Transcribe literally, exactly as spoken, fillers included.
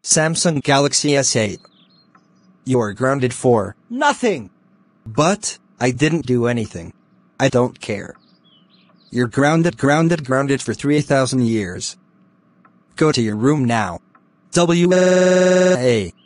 Samsung Galaxy S eight. You're grounded for nothing. But I didn't do anything. I don't care. You're grounded, grounded, grounded for three thousand years. Go to your room now. W A